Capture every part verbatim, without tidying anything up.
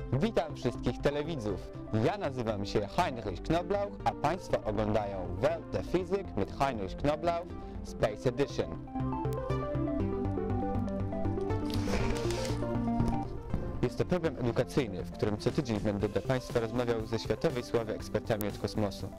Witam wszystkich telewidzów. Ja nazywam się Heinrich Knoblauch, a Państwo oglądają Welt der Physik mit Heinrich Knoblauch Space Edition. Jest to program edukacyjny, w którym co tydzień będę dla Państwa rozmawiał ze światowej sławy ekspertami od kosmosu.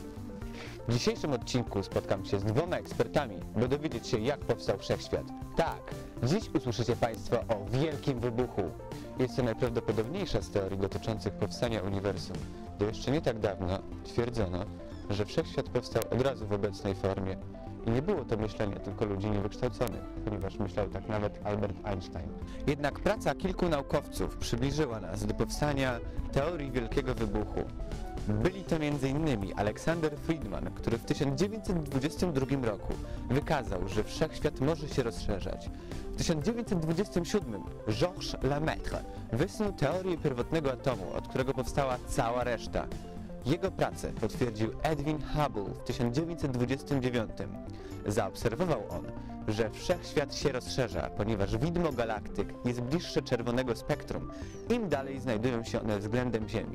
W dzisiejszym odcinku spotkam się z dwoma ekspertami, by dowiedzieć się, jak powstał Wszechświat. Tak, dziś usłyszycie Państwo o Wielkim Wybuchu. Jest to najprawdopodobniejsza z teorii dotyczących powstania uniwersum. Do jeszcze nie tak dawno twierdzono, że Wszechświat powstał od razu w obecnej formie. I nie było to myślenie tylko ludzi niewykształconych, ponieważ myślał tak nawet Albert Einstein. Jednak praca kilku naukowców przybliżyła nas do powstania teorii Wielkiego Wybuchu. Byli to między innymi Alexander Friedman, który w tysiąc dziewięćset dwudziestym drugim roku wykazał, że Wszechświat może się rozszerzać. W tysiąc dziewięćset dwudziestym siódmym Georges Lemaitre wysnuł teorię pierwotnego atomu, od którego powstała cała reszta. Jego pracę potwierdził Edwin Hubble w tysiąc dziewięćset dwudziestym dziewiątym. Zaobserwował on, że Wszechświat się rozszerza, ponieważ widmo galaktyk jest bliższe czerwonego spektrum, im dalej znajdują się one względem Ziemi.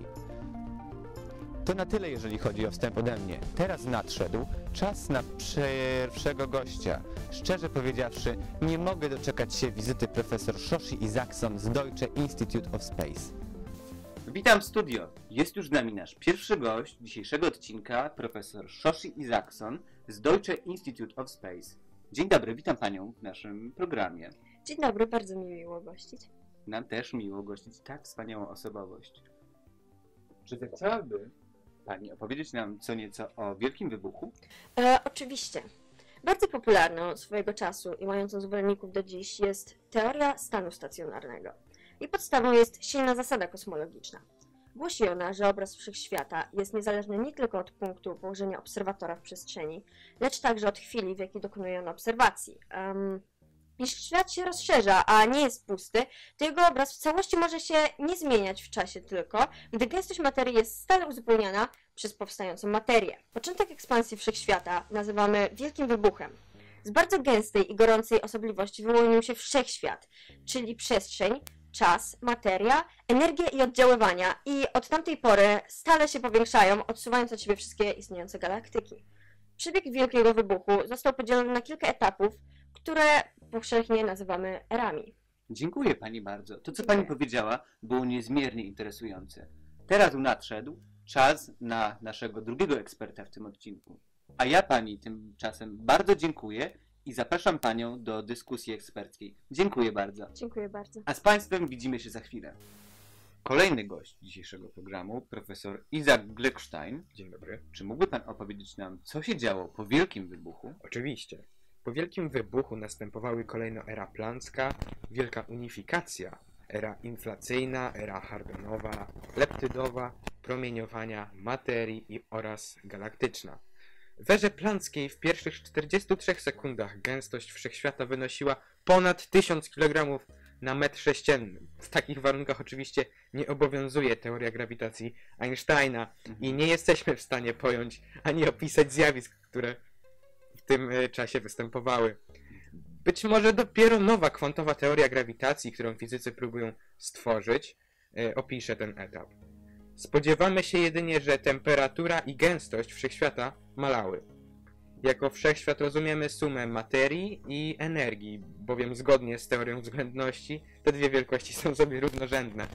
To na tyle, jeżeli chodzi o wstęp ode mnie. Teraz nadszedł czas na pierwszego gościa. Szczerze powiedziawszy, nie mogę doczekać się wizyty profesor Shoshi Isaacson z Deutsche Institute of Space. Witam w studio. Jest już z nami nasz pierwszy gość dzisiejszego odcinka, profesor Shoshi Isaacson z Deutsche Institute of Space. Dzień dobry, witam Panią w naszym programie. Dzień dobry, bardzo mi miło gościć. Nam też miło gościć tak wspaniałą osobowość. Czy zechciałaby Pani opowiedzieć nam co nieco o Wielkim Wybuchu? E, oczywiście. Bardzo popularną swojego czasu i mającą zwolenników do dziś jest teoria stanu stacjonarnego. Jej podstawą jest silna zasada kosmologiczna. Głosi ona, że obraz wszechświata jest niezależny nie tylko od punktu położenia obserwatora w przestrzeni, lecz także od chwili, w jakiej dokonuje on obserwacji. Um, Jeśli świat się rozszerza, a nie jest pusty, to jego obraz w całości może się nie zmieniać w czasie tylko, gdy gęstość materii jest stale uzupełniana przez powstającą materię. Początek ekspansji wszechświata nazywamy Wielkim Wybuchem. Z bardzo gęstej i gorącej osobliwości wyłonił się wszechświat, czyli przestrzeń, czas, materia, energia i oddziaływania, i od tamtej pory stale się powiększają, odsuwając od siebie wszystkie istniejące galaktyki. Przebieg Wielkiego Wybuchu został podzielony na kilka etapów, które powszechnie nazywamy erami. Dziękuję Pani bardzo. To, co Dziękuję. Pani powiedziała, było niezmiernie interesujące. Teraz nadszedł czas na naszego drugiego eksperta w tym odcinku. A ja Pani tymczasem bardzo dziękuję i zapraszam Panią do dyskusji eksperckiej. Dziękuję bardzo. Dziękuję bardzo. A z Państwem widzimy się za chwilę. Kolejny gość dzisiejszego programu, profesor Isaac Gluckstein. Dzień dobry. Czy mógłby Pan opowiedzieć nam, co się działo po Wielkim Wybuchu? Oczywiście. Po Wielkim Wybuchu następowały kolejno era plancka, wielka unifikacja, era inflacyjna, era Hardenowa, leptydowa, promieniowania, materii i oraz galaktyczna. W erze planckiej w pierwszych czterdziestu trzech sekundach gęstość wszechświata wynosiła ponad tysiąc kilogramów na metr sześcienny. W takich warunkach oczywiście nie obowiązuje teoria grawitacji Einsteina i nie jesteśmy w stanie pojąć ani opisać zjawisk, które w tym czasie występowały. Być może dopiero nowa kwantowa teoria grawitacji, którą fizycy próbują stworzyć, opisze ten etap. Spodziewamy się jedynie, że temperatura i gęstość wszechświata malały. Jako wszechświat rozumiemy sumę materii i energii, bowiem zgodnie z teorią względności te dwie wielkości są sobie równorzędne.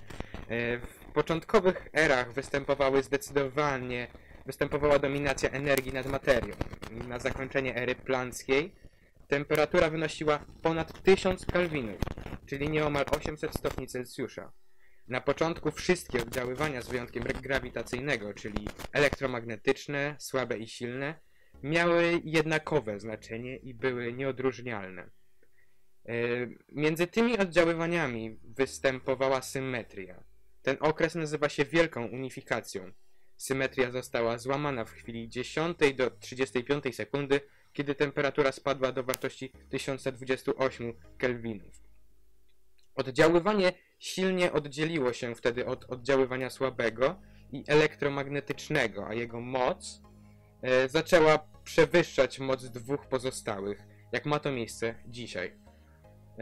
W początkowych erach występowały zdecydowanie występowała dominacja energii nad materią. Na zakończenie ery planckiej temperatura wynosiła ponad tysiąc kelwinów, czyli nieomal osiemset stopni Celsjusza. Na początku wszystkie oddziaływania z wyjątkiem grawitacyjnego, czyli elektromagnetyczne, słabe i silne, miały jednakowe znaczenie i były nieodróżnialne. Między tymi oddziaływaniami występowała symetria. Ten okres nazywa się Wielką Unifikacją. Symetria została złamana w chwili dziesiątej do trzydziestej piątej sekundy, kiedy temperatura spadła do wartości tysiąc dwadzieścia osiem kelwinów. Oddziaływanie silnie oddzieliło się wtedy od oddziaływania słabego i elektromagnetycznego, a jego moc e, zaczęła przewyższać moc dwóch pozostałych, jak ma to miejsce dzisiaj. E,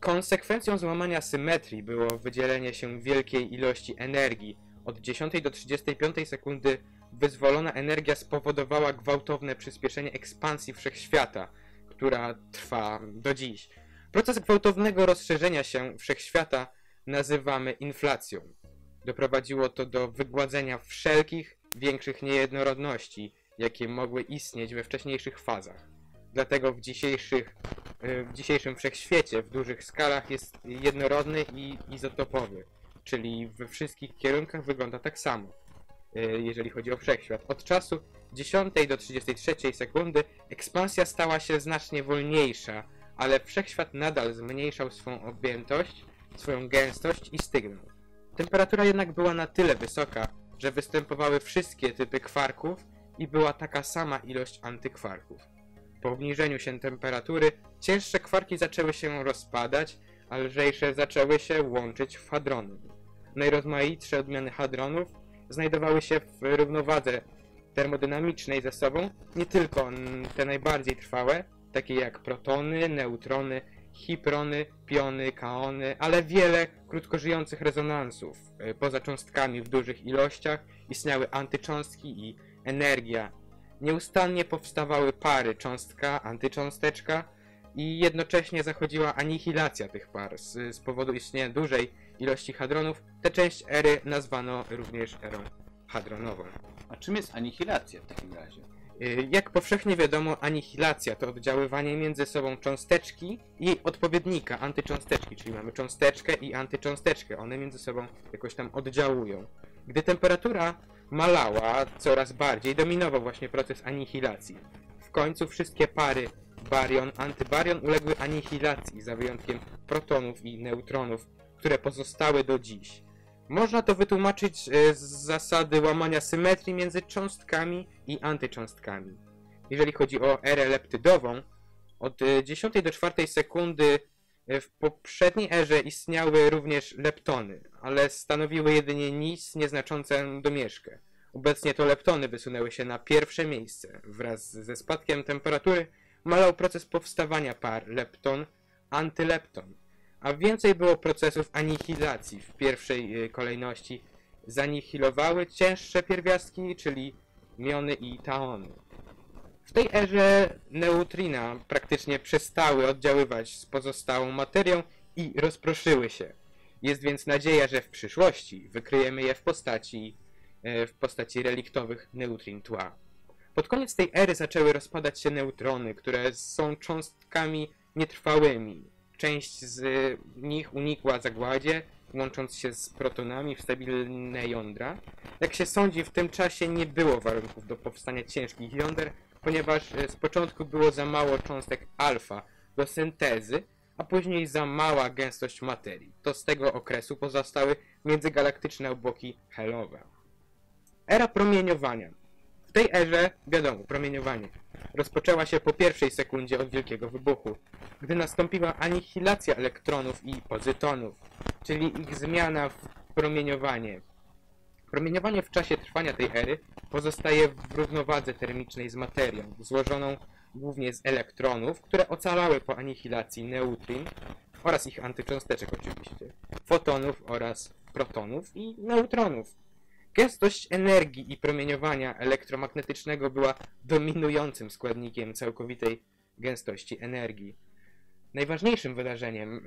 Konsekwencją złamania symetrii było wydzielenie się wielkiej ilości energii. Od dziesiątej do trzydziestej piątej sekundy wyzwolona energia spowodowała gwałtowne przyspieszenie ekspansji wszechświata, która trwa do dziś. Proces gwałtownego rozszerzenia się wszechświata nazywamy inflacją. Doprowadziło to do wygładzenia wszelkich większych niejednorodności, jakie mogły istnieć we wcześniejszych fazach. Dlatego w, dzisiejszych, w dzisiejszym wszechświecie w dużych skalach jest jednorodny i izotopowy, czyli we wszystkich kierunkach wygląda tak samo, jeżeli chodzi o wszechświat. Od czasu dziesiątej do trzydziestej trzeciej sekundy ekspansja stała się znacznie wolniejsza, ale wszechświat nadal zmniejszał swą objętość, swoją gęstość i stygnął. Temperatura jednak była na tyle wysoka, że występowały wszystkie typy kwarków i była taka sama ilość antykwarków. Po obniżeniu się temperatury cięższe kwarki zaczęły się rozpadać, a lżejsze zaczęły się łączyć w hadrony. Najrozmaitsze odmiany hadronów znajdowały się w równowadze termodynamicznej ze sobą, nie tylko te najbardziej trwałe, takie jak protony, neutrony, hiprony, piony, kaony, ale wiele krótkożyjących rezonansów. Poza cząstkami w dużych ilościach istniały antycząstki i energia. Nieustannie powstawały pary cząstka-antycząsteczka i jednocześnie zachodziła anihilacja tych par. Z, z powodu istnienia dużej ilości hadronów tę część ery nazwano również erą hadronową. A czym jest anihilacja w takim razie? Jak powszechnie wiadomo, anihilacja to oddziaływanie między sobą cząsteczki i odpowiednika antycząsteczki, czyli mamy cząsteczkę i antycząsteczkę. One między sobą jakoś tam oddziałują. Gdy temperatura malała coraz bardziej, dominował właśnie proces anihilacji. W końcu wszystkie pary barion-antybarion uległy anihilacji, za wyjątkiem protonów i neutronów, które pozostały do dziś. Można to wytłumaczyć z zasady łamania symetrii między cząstkami i antycząstkami. Jeżeli chodzi o erę leptydową, od dziesiątej do czwartej sekundy w poprzedniej erze istniały również leptony, ale stanowiły jedynie nic nieznaczącą domieszkę. Obecnie to leptony wysunęły się na pierwsze miejsce. Wraz ze spadkiem temperatury malał proces powstawania par lepton-antylepton, a więcej było procesów anihilacji. W pierwszej kolejności zanihilowały cięższe pierwiastki, czyli miony i taony. W tej erze neutrina praktycznie przestały oddziaływać z pozostałą materią i rozproszyły się. Jest więc nadzieja, że w przyszłości wykryjemy je w postaci, w postaci reliktowych neutrin tła. Pod koniec tej ery zaczęły rozpadać się neutrony, które są cząstkami nietrwałymi. Część z nich unikła zagładzie, łącząc się z protonami w stabilne jądra. Jak się sądzi, w tym czasie nie było warunków do powstania ciężkich jąder, ponieważ z początku było za mało cząstek alfa do syntezy, a później za mała gęstość materii. To z tego okresu pozostały międzygalaktyczne obłoki helowe. Era promieniowania. W tej erze, wiadomo, promieniowanie rozpoczęła się po pierwszej sekundzie od Wielkiego Wybuchu, gdy nastąpiła anihilacja elektronów i pozytonów, czyli ich zmiana w promieniowanie. Promieniowanie w czasie trwania tej ery pozostaje w równowadze termicznej z materią, złożoną głównie z elektronów, które ocalały po anihilacji neutrin oraz ich antycząsteczek oczywiście, fotonów oraz protonów i neutronów. Gęstość energii i promieniowania elektromagnetycznego była dominującym składnikiem całkowitej gęstości energii. Najważniejszym wydarzeniem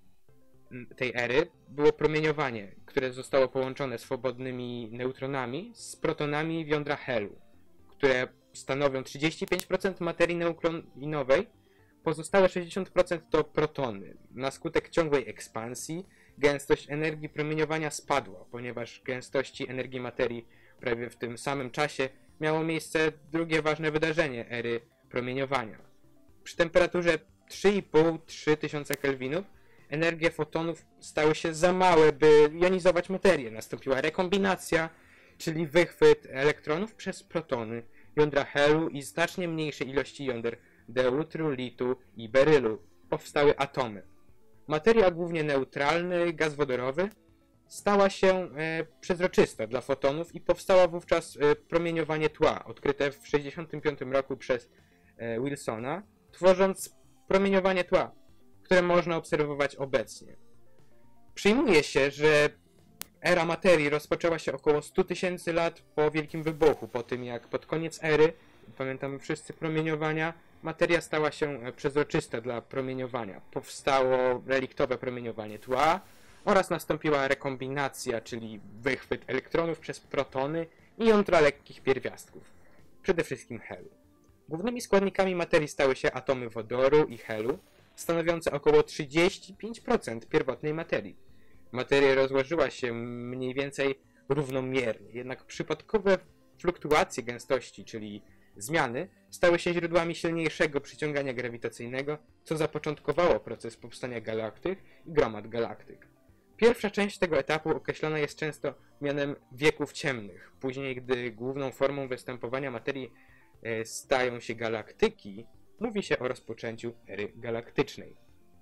tej ery było promieniowanie, które zostało połączone swobodnymi neutronami z protonami w jądra helu, które stanowią trzydzieści pięć procent materii neutrinowej, pozostałe sześćdziesiąt procent to protony. Na skutek ciągłej ekspansji gęstość energii promieniowania spadła, ponieważ gęstości energii materii prawie w tym samym czasie miało miejsce drugie ważne wydarzenie ery promieniowania. Przy temperaturze trzy i pół do trzech tysięcy kelwinów energie fotonów stały się za małe, by jonizować materię. Nastąpiła rekombinacja, czyli wychwyt elektronów przez protony, jądra helu i znacznie mniejszej ilości jąder deutru, litu i berylu. Powstały atomy. Materia głównie neutralny, gaz wodorowy, stała się e, przezroczysta dla fotonów i powstała wówczas e, promieniowanie tła, odkryte w tysiąc dziewięćset sześćdziesiątym piątym roku przez e, Wilsona, tworząc promieniowanie tła, które można obserwować obecnie. Przyjmuje się, że era materii rozpoczęła się około stu tysięcy lat po Wielkim Wybuchu, po tym jak pod koniec ery, pamiętamy wszyscy promieniowania, materia stała się przezroczysta dla promieniowania. Powstało reliktowe promieniowanie tła oraz nastąpiła rekombinacja, czyli wychwyt elektronów przez protony i jądra lekkich pierwiastków, przede wszystkim helu. Głównymi składnikami materii stały się atomy wodoru i helu, stanowiące około trzydzieści pięć procent pierwotnej materii. Materia rozłożyła się mniej więcej równomiernie, jednak przypadkowe fluktuacje gęstości, czyli zmiany, stały się źródłami silniejszego przyciągania grawitacyjnego, co zapoczątkowało proces powstania galaktyk i gromad galaktyk. Pierwsza część tego etapu określana jest często mianem wieków ciemnych. Później, gdy główną formą występowania materii e, stają się galaktyki, mówi się o rozpoczęciu ery galaktycznej.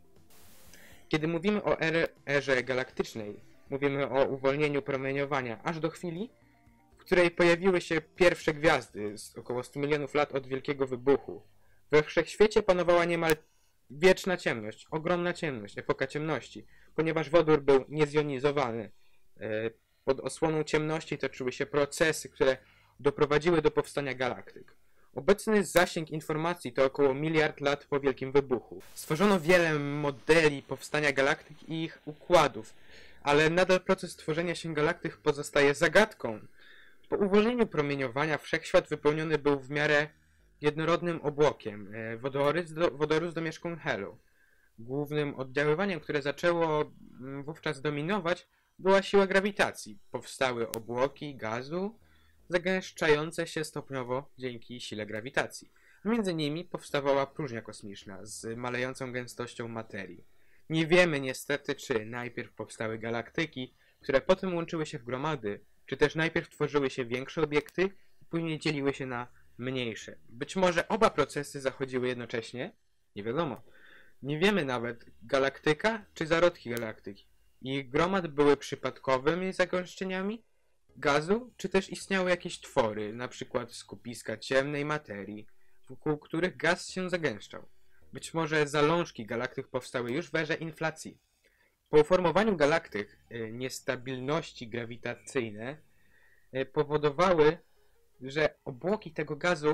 Kiedy mówimy o erze, erze galaktycznej, mówimy o uwolnieniu promieniowania aż do chwili, w której pojawiły się pierwsze gwiazdy z około stu milionów lat od Wielkiego Wybuchu. We wszechświecie panowała niemal wieczna ciemność, ogromna ciemność, epoka ciemności, ponieważ wodór był niezjonizowany. Pod osłoną ciemności toczyły się procesy, które doprowadziły do powstania galaktyk. Obecny zasięg informacji to około miliard lat po Wielkim Wybuchu. Stworzono wiele modeli powstania galaktyk i ich układów, ale nadal proces tworzenia się galaktyk pozostaje zagadką. Po uwolnieniu promieniowania wszechświat wypełniony był w miarę jednorodnym obłokiem wodoru z, do, wodoru z domieszką helu. Głównym oddziaływaniem, które zaczęło wówczas dominować, była siła grawitacji. Powstały obłoki gazu zagęszczające się stopniowo dzięki sile grawitacji. Między nimi powstawała próżnia kosmiczna z malejącą gęstością materii. Nie wiemy niestety, czy najpierw powstały galaktyki, które potem łączyły się w gromady, czy też najpierw tworzyły się większe obiekty i później dzieliły się na mniejsze. Być może oba procesy zachodziły jednocześnie? Nie wiadomo. Nie wiemy nawet, galaktyka czy zarodki galaktyki. Ich gromad były przypadkowymi zagęszczeniami gazu, czy też istniały jakieś twory, na przykład skupiska ciemnej materii, wokół których gaz się zagęszczał. Być może zalążki galaktyk powstały już w erze inflacji. Po uformowaniu galaktyk niestabilności grawitacyjne powodowały, że obłoki tego gazu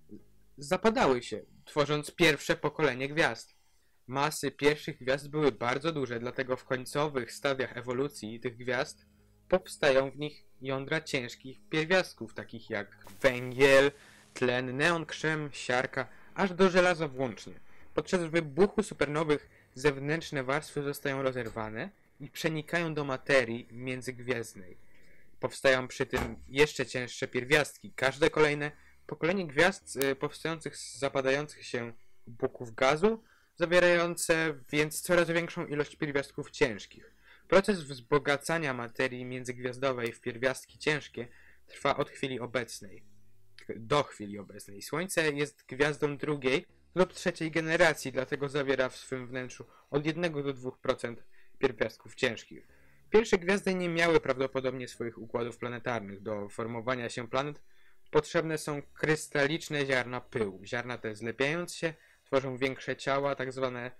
zapadały się, tworząc pierwsze pokolenie gwiazd. Masy pierwszych gwiazd były bardzo duże, dlatego w końcowych stadiach ewolucji tych gwiazd powstają w nich jądra ciężkich pierwiastków, takich jak węgiel, tlen, neon, krzem, siarka, aż do żelaza włącznie. Podczas wybuchu supernowych zewnętrzne warstwy zostają rozerwane i przenikają do materii międzygwiezdnej. Powstają przy tym jeszcze cięższe pierwiastki. Każde kolejne pokolenie gwiazd powstających z zapadających się obłoków gazu, zawierające więc coraz większą ilość pierwiastków ciężkich. Proces wzbogacania materii międzygwiazdowej w pierwiastki ciężkie trwa od chwili obecnej do chwili obecnej. Słońce jest gwiazdą drugiej lub trzeciej generacji, dlatego zawiera w swym wnętrzu od jednego do dwóch procent pierwiastków ciężkich. Pierwsze gwiazdy nie miały prawdopodobnie swoich układów planetarnych. Do formowania się planet potrzebne są krystaliczne ziarna pyłu. Ziarna te, zlepiając się, tworzą większe ciała, tak zwane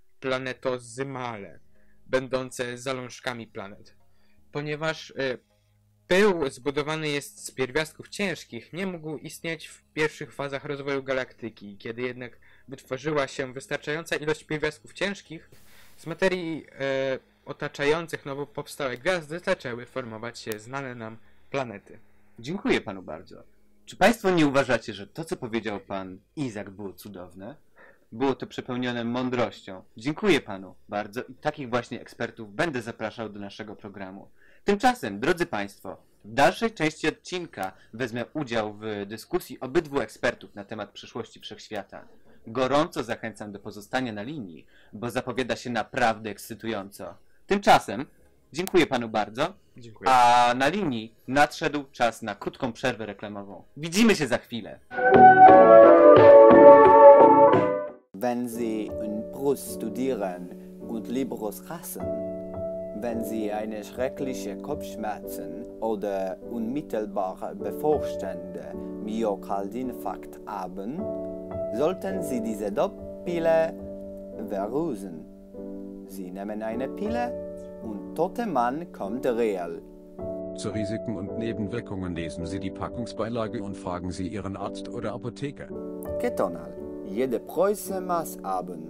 planetozymale, będące zalążkami planet. Ponieważ y, pył zbudowany jest z pierwiastków ciężkich, nie mógł istnieć w pierwszych fazach rozwoju galaktyki. Kiedy jednak wytworzyła się wystarczająca ilość pierwiastków ciężkich, z materii y, otaczających nowo powstałe gwiazdy zaczęły formować się znane nam planety. Dziękuję panu bardzo. Czy państwo nie uważacie, że to, co powiedział pan Izak, było cudowne? Było to przepełnione mądrością. Dziękuję panu bardzo i takich właśnie ekspertów będę zapraszał do naszego programu. Tymczasem, drodzy państwo, w dalszej części odcinka wezmę udział w dyskusji obydwu ekspertów na temat przyszłości wszechświata. Gorąco zachęcam do pozostania na linii, bo zapowiada się naprawdę ekscytująco. Tymczasem dziękuję panu bardzo, Dziękuję. a na linii nadszedł czas na krótką przerwę reklamową. Widzimy się za chwilę. Wenn Sie in Brust studieren und Libros hassen, wenn Sie eine schreckliche Kopfschmerzen oder unmittelbar bevorstehende Myokardinfarkt haben, sollten Sie diese Doppile verrusen. Sie nehmen eine Pille und toter Mann kommt real. Zu Risiken und Nebenwirkungen lesen Sie die Packungsbeilage und fragen Sie Ihren Arzt oder Apotheker. Ketonal. Jede Preuße maß haben.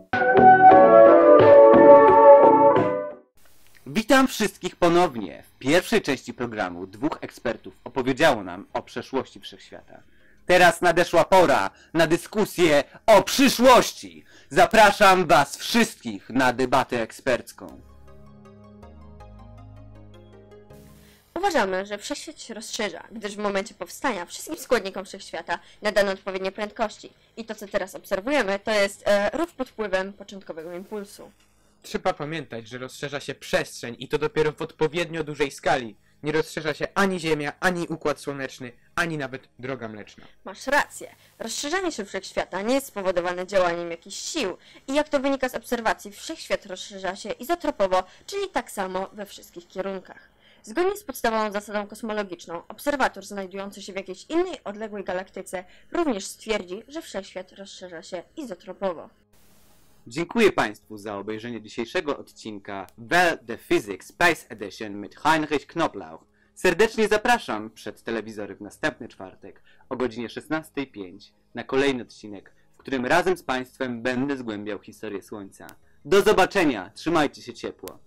Witam wszystkich ponownie. W pierwszej części programu dwóch ekspertów opowiedziało nam o przeszłości wszechświata. Teraz nadeszła pora na dyskusję o przyszłości. Zapraszam Was wszystkich na debatę ekspercką. Uważamy, że wszechświat się rozszerza, gdyż w momencie powstania wszystkim składnikom wszechświata nadano odpowiednie prędkości. I to, co teraz obserwujemy, to jest e, ruch pod wpływem początkowego impulsu. Trzeba pamiętać, że rozszerza się przestrzeń i to dopiero w odpowiednio dużej skali. Nie rozszerza się ani Ziemia, ani Układ Słoneczny, ani nawet Droga Mleczna. Masz rację. Rozszerzanie się wszechświata nie jest spowodowane działaniem jakichś sił i jak to wynika z obserwacji, wszechświat rozszerza się izotropowo, czyli tak samo we wszystkich kierunkach. Zgodnie z podstawową zasadą kosmologiczną, obserwator znajdujący się w jakiejś innej odległej galaktyce również stwierdzi, że wszechświat rozszerza się izotropowo. Dziękuję Państwu za obejrzenie dzisiejszego odcinka Well the Physics Space Edition mit Heinrich Knoblauch. Serdecznie zapraszam przed telewizory w następny czwartek o godzinie szesnastej pięć na kolejny odcinek, w którym razem z Państwem będę zgłębiał historię Słońca. Do zobaczenia, trzymajcie się ciepło.